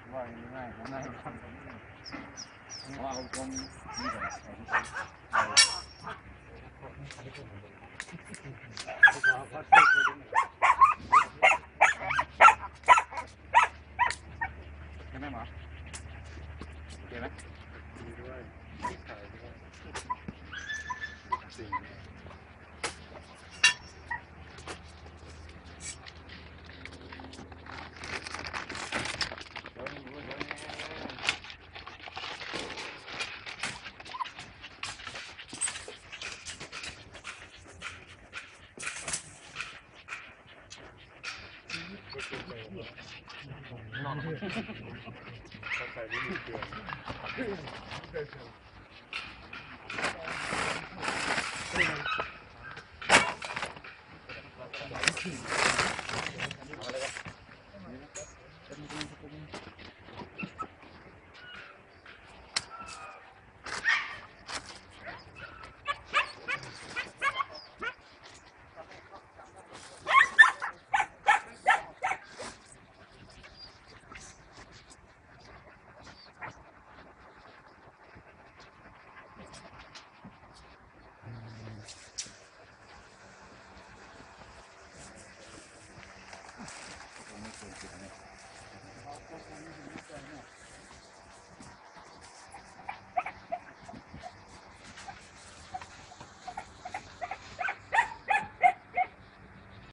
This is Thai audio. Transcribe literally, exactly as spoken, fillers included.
ว่าง่ายง่ายทำว่าเอาตรงนี้ก่อนใช่ไหมหมอเห็นไหมดีด้วยถ่ายด้วยสิ่งนอนเขาใส่ไม่ดีเกิน